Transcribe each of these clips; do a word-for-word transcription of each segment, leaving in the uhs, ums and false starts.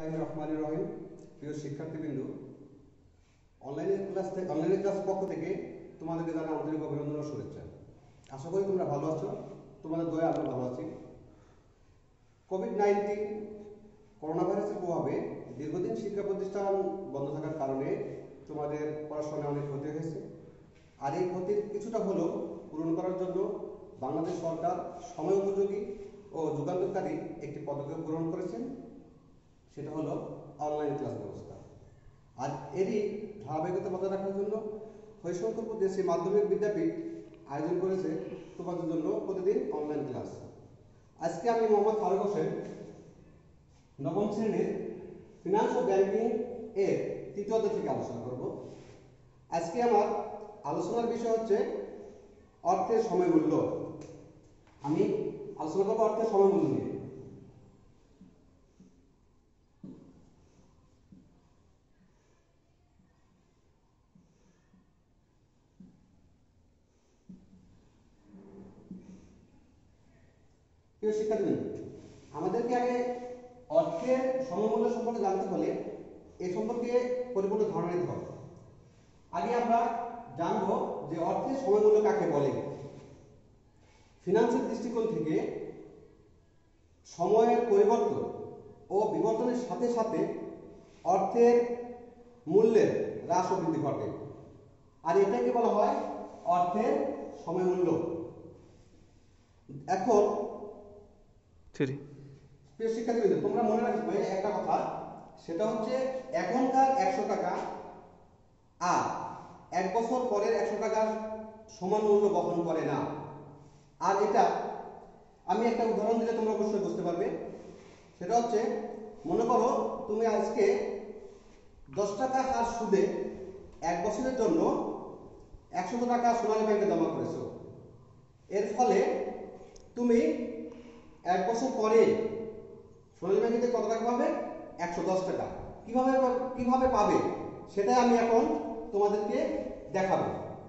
বিসমিল্লাহির রহমানির রহিম। প্রিয় শিক্ষার্থীবৃন্দ, অনলাইনের ক্লাস থেকে অনলাইনের ক্লাস পক্ষ থেকে তোমাদেরকে জানাই আন্তরিক অভিনন্দন ও শুভেচ্ছা। আশা করি তোমরা ভালো আছো। তোমাদের দয়া আমরা ভালো আছি। কোভিড নাইন্টিন করোনা ভাইরাসের প্রভাবে দীর্ঘদিন শিক্ষা প্রতিষ্ঠান বন্ধ থাকার কারণে তোমাদের পড়াশোনায় অনেক ক্ষতি হয়েছে। আর এই ক্ষতির কিছুটা হলেও পূরণ করার জন্য বাংলাদেশ সরকার সময় উপযোগী ও যুগান্তকারী একটি পদক্ষেপ গ্রহণ করেছেন, সেটা হলো অনলাইন ক্লাস ব্যবস্থা। আর এরই ধারাবাহিকতা বজায় রাখার জন্য হরিশঙ্করপুর দেশি মাধ্যমিক বিদ্যাপীঠ আয়োজন করেছে তোমাদের জন্য প্রতিদিন অনলাইন ক্লাস। আজকে আমি মোহাম্মদ ফারুক হোসেন নবম শ্রেণীর ফিনান্স ও ব্যাংকিং এর তৃতীয় অধ্যায় থেকে আলোচনা করব। আজকে আমার আলোচনার বিষয় হচ্ছে অর্থের সময় মূল্য। আমি আলোচনা করবো অর্থের সময় মূল্য নিয়ে। প্রিয় শিক্ষার্থীবৃন্দ, আমাদেরকে আগে অর্থের সমমূল্য সম্পর্কে জানতে হলে এ সম্পর্কে পরিপূর্ণ ধারণা নিতে হবে। আগে আমরা জানবো যে অর্থের সমমূল্য কাকে বলে। ফিনান্সের দৃষ্টিকোণ থেকে সময়ের পরিবর্তন ও বিবর্তনের সাথে সাথে অর্থের মূল্যের হ্রাস ও বৃদ্ধি ঘটে, আর এটাকে বলা হয় অর্থের সমমূল্য। এখন প্রিয় শিক্ষার্থীবৃন্দ, তোমরা মনে রাখবে একটা কথা, সেটা হচ্ছে এখনকার একশো টাকা আর এক বছর পরের একশো টাকার সমান মূল্য বহন করে না। আর এটা আমি একটা উদাহরণ দিলে তোমরা অবশ্যই বুঝতে পারবে। সেটা হচ্ছে, মনে করো তুমি আজকে দশ টাকা হার সুদে এক বছরের জন্য একশো টাকা সোনালী ব্যাংকে জমা করেছো। এর ফলে তুমি এক বছর পরে সোনালী ব্যাংকে কত টাকা পাবে? একশো দশ টাকা। কিভাবে কিভাবে পাবে সেটাই আমি এখন তোমাদেরকে দেখাবো।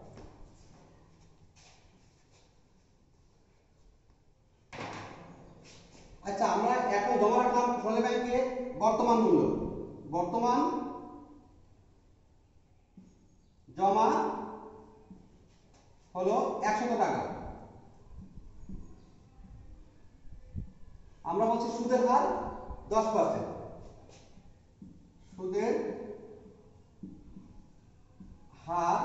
আচ্ছা, আমরা এখন জমা রাখলাম সোনালী ব্যাংকে বর্তমান মূল্য, বর্তমান জমা হলো একশো টাকা। আমরা বলছি সুদের হার দশ পার্সেন্ট। সুদের হার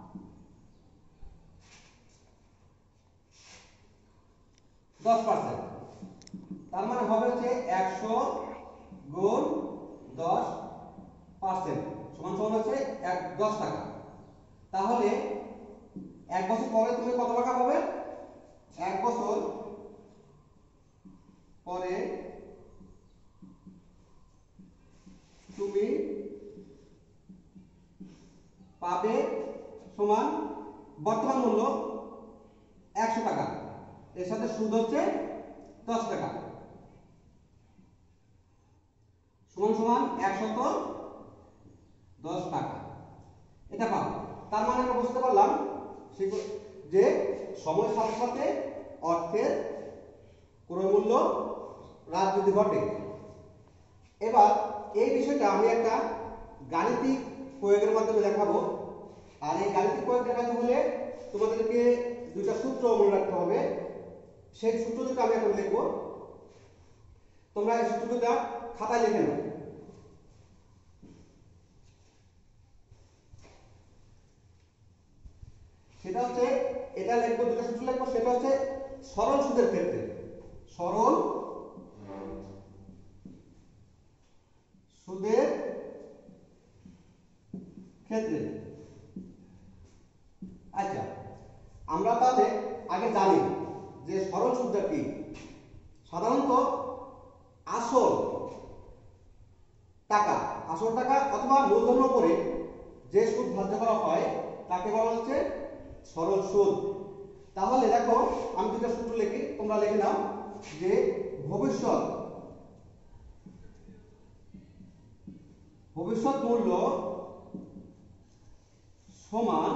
দশ পার্সেন্ট, তার মানে হবে হচ্ছে একশো গুণ দশ পার্সেন্ট সমান সমান হচ্ছে এক দশ টাকা। তাহলে এক বছর পরে তুমি কত টাকা পাবে? এক বছর পরে তুমি পাবে সমান বর্তমান মূল্য একশো টাকা, এর সাথে সুদ হচ্ছে দশ টাকা, সমান সমান একশত দশ টাকা। এটা পাবো। তার মানে আমরা বুঝতে পারলাম যে সময়ের সাথে সাথে অর্থের ক্রয় মূল্য হ্রাস বৃদ্ধি ঘটে। এবার এই বিষয়টা আমি একটা গাণিতিক প্রয়োগের মাধ্যমে দেখাবো। আর এই গাণিতিক প্রয়োগ দেখাতে হলে তোমাদেরকে দুইটা সূত্র মনে রাখতে হবে। সেই সূত্র দুটো আমি এখন লিখবো, তোমরা এই সূত্র দুটো খাতায় লিখে নাও। সেটা হচ্ছে, এটা লিখবো, দুটো সূত্র লিখবো। সেটা হচ্ছে সরল সুদের ক্ষেত্রে, সরল সুদের ক্ষেত্রে। আচ্ছা, আমরা তাহলে আগে জানি যে সরল সুদটা কি। সাধারণত আসল টাকা আসল টাকা অথবা মূলধনের উপরে যে সুদ ধার্য করা হয় তাকে বলা হচ্ছে সরল সুদ। তাহলে দেখো, আমি দুটো সূত্র লিখি, তোমরা লিখে নাও যে ভবিষ্যৎ ভবিষ্যৎ মূল্য সমান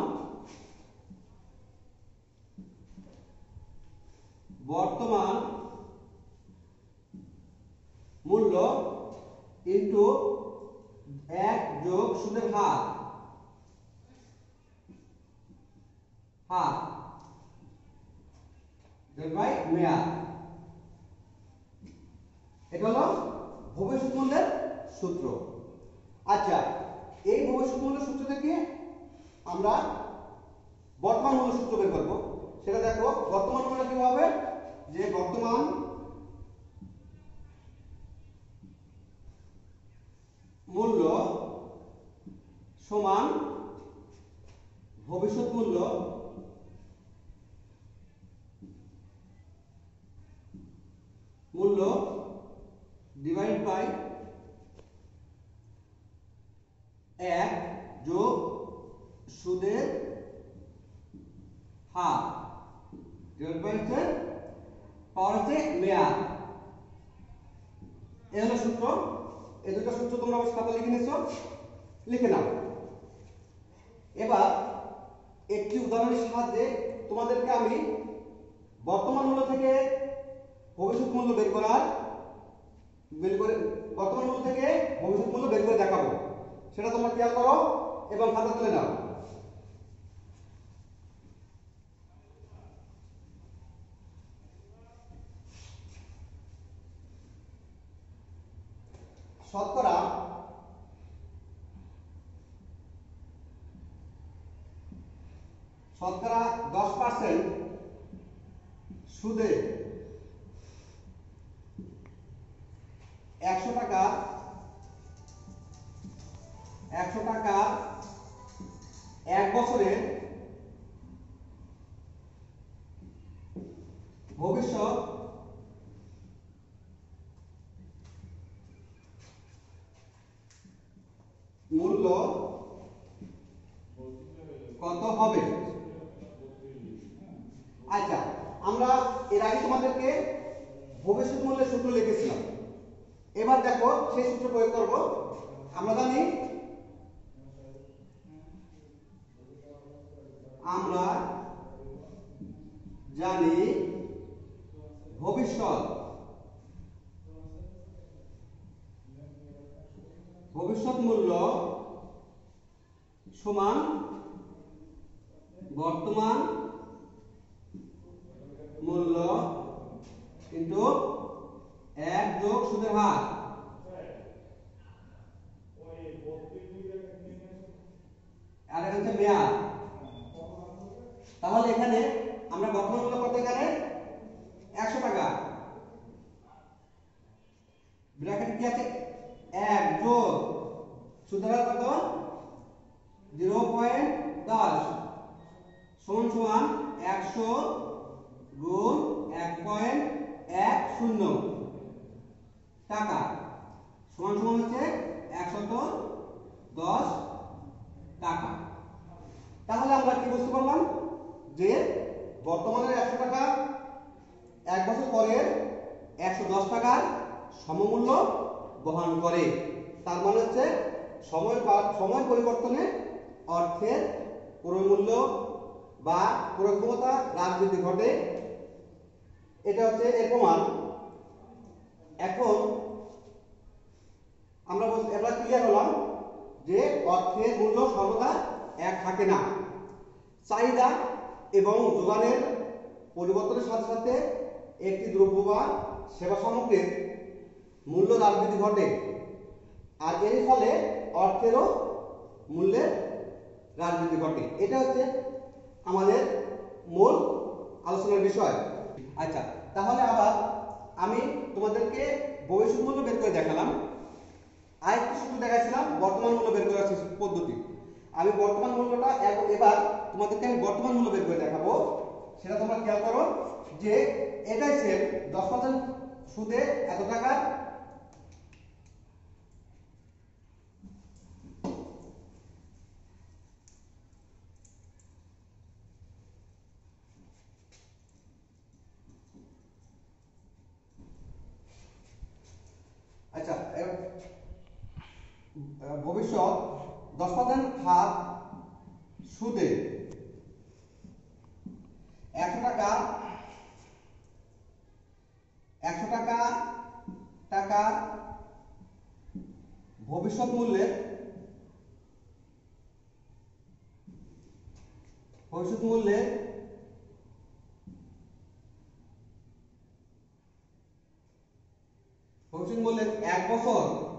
বর্তমান মূল্য ইন্টু এক যোগ সুদের হার হার বাই মেয়াদ। এটা হলো ভবিষ্যৎ মূল্যের সূত্র। আচ্ছা, এই ভবিষ্যৎ মূল্যের সূত্র থেকে আমরা বর্তমান মূল্য সূত্র বের করব। সেটা দেখো, বর্তমান মূল্য কি হবে, যে বর্তমান মূল্য সমান ভবিষ্যৎ মূল্য মূল্য ডিভাইড বাই এক যোগ সুদের হার ডিভাইড বাই হচ্ছে পাওয়ার হচ্ছে মেয়াদ। এই হলো সূত্র। এই দুটো সূত্র তোমরা অবশ্যই খাতা লিখে নিছো, লিখে নাও। এবার একটি উদাহরণের সাহায্যে তোমাদেরকে আমি বর্তমান মূল্য থেকে ভবিষ্যৎ মূল্য বের করার বের করে বর্তমান মূল্য থেকে ভবিষ্যৎ মূল্য বের করে দেখাবো। সেটা তোমরা খেয়াল করো এবং খাতা তুলে নাও। শতকরা শতকরা দশ পার্সেন্ট সুদে একশো টাকা একশো টাকা এক বছরের ভবিষ্যৎ মূল্য কত হবে? আচ্ছা, আমরা এর আগে তোমাদেরকে ভবিষ্যৎ মূল্যের সূত্র লিখেছিলাম। এবার দেখো সেই সূত্র প্রয়োগ করব। আমরা জানি আমরা জানি ভবিষ্যৎ ভবিষ্যৎ মূল্য সমান বর্তমান মূল্য কিন্তু এক যোগ সুদের হার। আর এটা হচ্ছে মেয়াদ। তাহলে এখানে আমরা বর্তমান মূল্য কত, এখানে একশো টাকা, ব্র্যাকেট কি আছে এক যোগ সুদের হার কত জিরো পয়েন্ট দশ সমান সমান একশো গুণ এক পয়েন্ট এক শূন্য টাকা সমান সমান হচ্ছে একশত দশ টাকা। তাহলে আমরা কি বুঝতে পারলাম, যে বর্তমানের একশো টাকা এক বছর পরের একশো দশ টাকার সমমূল্য বহন করে। তার মানে হচ্ছে সময় সময় পরিবর্তনে অর্থের ক্রয় মূল্য বা ক্রয় ক্ষমতা হ্রাস বৃদ্ধি ঘটে। এটা হচ্ছে এর প্রমাণ। এখন আমরা এবার ক্লিয়ার হলাম যে অর্থের মূল্য সর্বদা এক থাকে না। চাহিদা এবং যোগানের পরিবর্তনের সাথে সাথে একটি দ্রব্য বা সেবা সামগ্রীর মূল্য হ্রাস বৃদ্ধি ঘটে, আর এর ফলে অর্থেরও মূল্যের হ্রাস বৃদ্ধি ঘটে। এটা হচ্ছে আমাদের মূল আলোচনার বিষয়। আচ্ছা, তাহলে আবার আমি তোমাদেরকে ভবিষ্যৎ মূল্য বের করে দেখালাম। আরেকটি সূত্র দেখাচ্ছিলাম বর্তমান মূল্য বের করার পদ্ধতি। আমি বর্তমান মূল্যটা এবার তোমাদেরকে আমি বর্তমান মূল্য বের করে দেখাবো। সেটা তোমরা খেয়াল করো যে এটাই সেম দশ পার্সেন্ট সুদে এত টাকা। আচ্ছা, ভবিষ্যৎ দশ পার্সেন্ট হার সুদে একশো টাকা একশো টাকা টাকা ভবিষ্যৎ মূল্যের ভবিষ্যৎ মূল্যের ভবিষ্যৎ মূল্যের এক বছর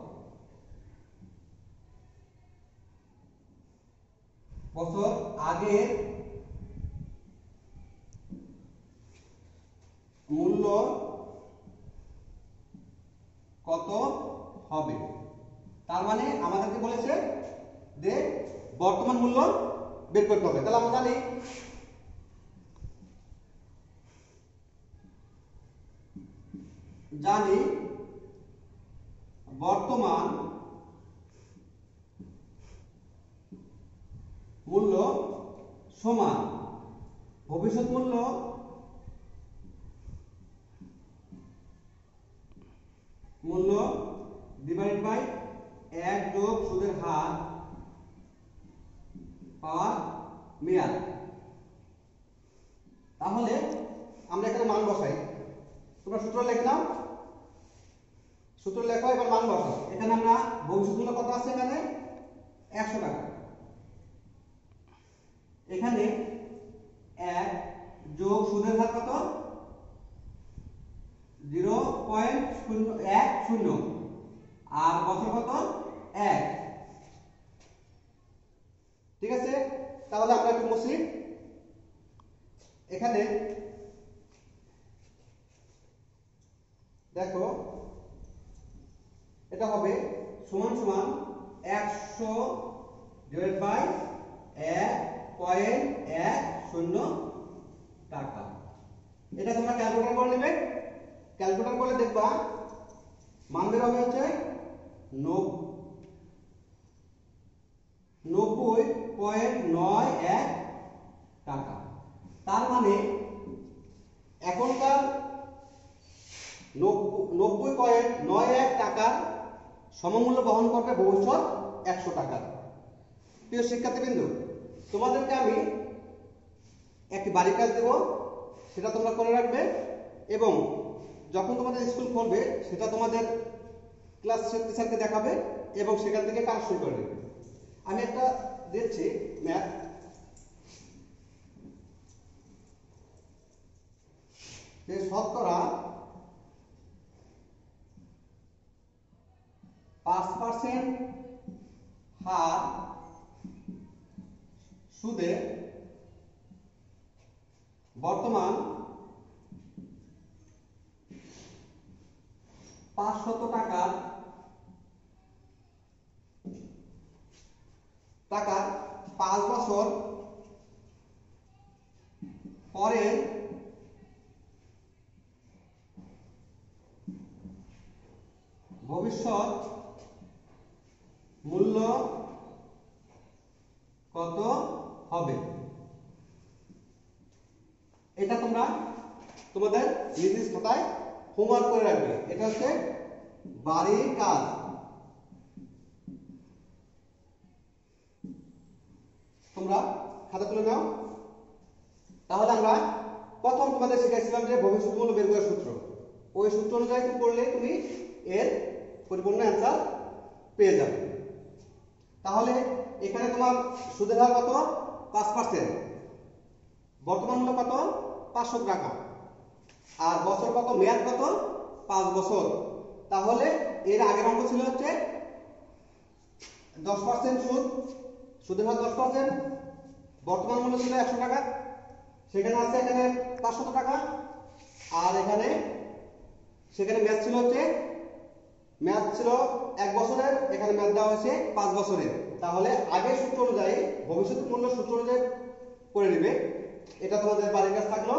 বছর আগে মূল্য কত হবে। তার মানে আমাদেরকে বলেছে যে বর্তমান মূল্য বের করতে হবে। তাহলে আমরা জানি জানি বর্তমান মূল্য সমান ভবিষ্যৎ মূল্য মূল্য ডিভাইড বাই এক যোগ সুদের হার পাওয়ার মেয়াদ। তাহলে আমরা এখানে মান বসাই। তোমরা সূত্র লিখলাম, সূত্র লেখো, এবার মান বসাও। এখানে আমরা ভবিষ্যৎ মূল্য কত আছে, এখানে একশো টাকা। এখানে এক যোগ সুদের হার কত, জিরো পয়েন্ট শূন্য এক শূন্য, আর বছর কত এক। ঠিক আছে, তাহলে আমরা একটু মুছি। এখানে দেখো এটা হবে সমান সমান একশো ডিভাইড বাই এক পয়েন্ট এক শূন্য টাকা। এটা তোমরা ক্যালকুলেটর করে নেবে। ক্যালকুলেটর করলে দেখবা মান বের হবে হচ্ছে নব্বই পয়েন্ট নয় এক টাকা। তার মানে এখনকার নব্বই পয়েন্ট নয় এক টাকার সমমূল্য বহন করবে ভবিষ্যৎ একশো টাকা। প্রিয় শিক্ষার্থীবৃন্দ, তোমাদেরকে আমি একটি বাড়ির কাজ দেব, সেটা তোমরা করে রাখবে এবং যখন তোমাদের স্কুল খুলবে সেটা তোমাদের ক্লাস টিচারকে দেখাবে এবং সেখান থেকে কারেকশন করে নেবে। আমি একটা দিচ্ছি ম্যাথ। যে শতকরা পাঁচ পার্সেন্ট হার সুদে বর্তমান পাঁচশত টাকার টাকার পাঁচ বছর পরে ভবিষ্যৎ মূল্য কত হবে। এটা তোমরা তোমাদের নিজ নিজ খাতায় হোমওয়ার্ক করে রাখবে। এটা হচ্ছে বাড়ির কাজ। তোমরা খাতা তুলে নাও। তাহলে আমরা প্রথম তোমাদের শিখাইছিলাম যে ভবিষ্যৎ মূল্য বের করার সূত্র। ওই সূত্র অনুযায়ী তুমি করলে তুমি এর পরিপূর্ণ অ্যান্সার পেয়ে যাবে। তাহলে এখানে তোমার সুদের হার কত, পাঁচ পার্সেন্ট, বর্তমান মূল্য কত, পাঁচশো টাকা, আর বছর কত, মেয়াদ কত, পাঁচ বছর। তাহলে এর আগের অঙ্ক ছিল হচ্ছে দশ পার্সেন্ট সুদ, সুদের হার দশ পার্সেন্ট, বর্তমান মূল্য ছিল একশো টাকা, সেখানে আছে এখানে পাঁচশো টাকা, আর এখানে সেখানে মেয়াদ ছিল হচ্ছে মেয়াদ ছিল এক বছরের, এখানে মেয়াদ দেওয়া হয়েছে পাঁচ বছরের। তাহলে আগের সূত্র অনুযায়ী ভবিষ্যৎ মূল্য সূত্র অনুযায়ী করে নেবে। এটা তোমাদের বাড়ির কাজ থাকলো।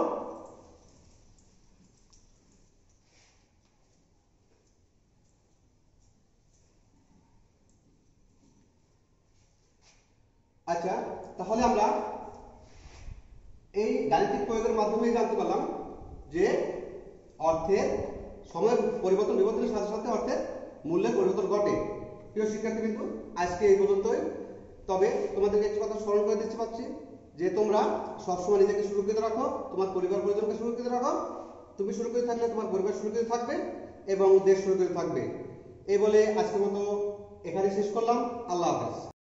আচ্ছা, তাহলে আমরা এই গাণিতিক প্রয়োগের মাধ্যমে জানতে পারলাম যে অর্থের সময় পরিবর্তন বিবর্তনের সাথে সাথে অর্থের মূল্যের পরিবর্তন ঘটে। প্রিয় শিক্ষার্থীবৃন্দ, আজকে এই পর্যন্তই। তবে তোমাদেরকে একটি কথা স্মরণ করে দিতে পারছি যে তোমরা সবসময় নিজেকে সুরক্ষিত রাখো, তোমার পরিবার পরিজনকে সুরক্ষিত রাখো। তুমি সুরক্ষিত থাকলে তোমার পরিবার সুরক্ষিত থাকবে এবং দেশ সুরক্ষিত থাকবে। এই বলে আজকের মতো এখানে শেষ করলাম। আল্লাহ হাফেজ।